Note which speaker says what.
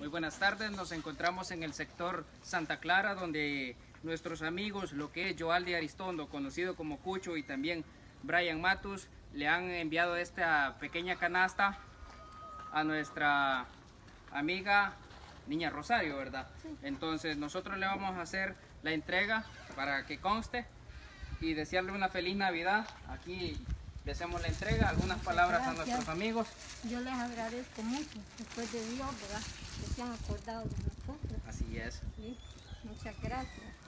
Speaker 1: Muy buenas tardes, nos encontramos en el sector Santa Clara, donde nuestros amigos, lo que es Joaldi Aristondo, conocido como Cucho, y también Brian Matus, le han enviado esta pequeña canasta a nuestra amiga Niña Rosario, ¿verdad?
Speaker 2: Sí.
Speaker 1: Entonces nosotros le vamos a hacer la entrega para que conste y desearle una feliz Navidad. Aquí le hacemos la entrega, algunas palabras a nuestros amigos.
Speaker 2: Yo les agradezco mucho, después de Dios, ¿verdad? Que se han acordado de nosotros.
Speaker 1: Así es.
Speaker 2: Sí, muchas gracias.